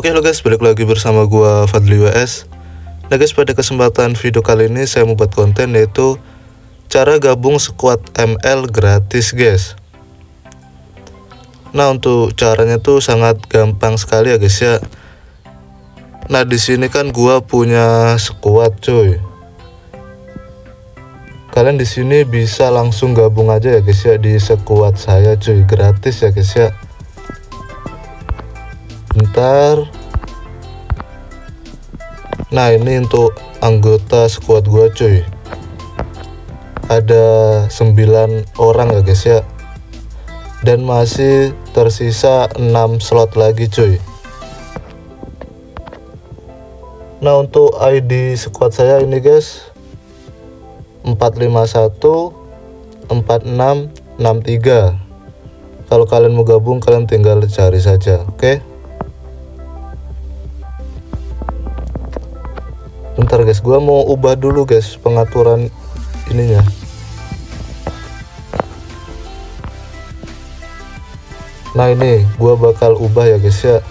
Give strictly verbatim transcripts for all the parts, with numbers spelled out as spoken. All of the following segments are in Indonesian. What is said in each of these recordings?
Oke lo guys, balik lagi bersama gua Fadli W S. Nah guys, pada kesempatan video kali ini saya mau buat konten yaitu cara gabung squad M L gratis guys. Nah untuk caranya tuh sangat gampang sekali ya guys ya. Nah di sini kan gua punya squad cuy. Kalian di sini bisa langsung gabung aja ya guys ya di squad saya cuy, gratis ya guys ya. Bentar. Nah ini untuk anggota squad gua cuy, ada sembilan orang ya guys ya, dan masih tersisa enam slot lagi cuy. Nah untuk I D squad saya ini guys empat lima satu empat enam enam tiga. Kalau kalian mau gabung kalian tinggal cari saja, oke okay? Bentar guys, gua mau ubah dulu guys pengaturan ininya. Nah ini gua bakal ubah ya guys ya.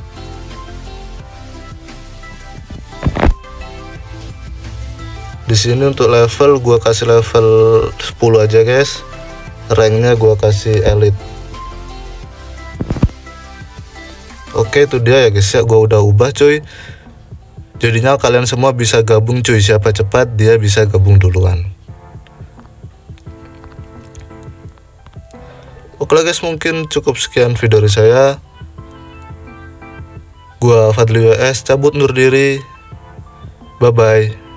Di sini untuk level gua kasih level sepuluh aja guys. Ranknya gua kasih elite. Oke itu dia ya guys ya, gua udah ubah cuy. Jadinya kalian semua bisa gabung cuy, siapa cepat dia bisa gabung duluan. Oke lah guys, mungkin cukup sekian video dari saya. Gua Fadli W S cabut undur diri. Bye bye.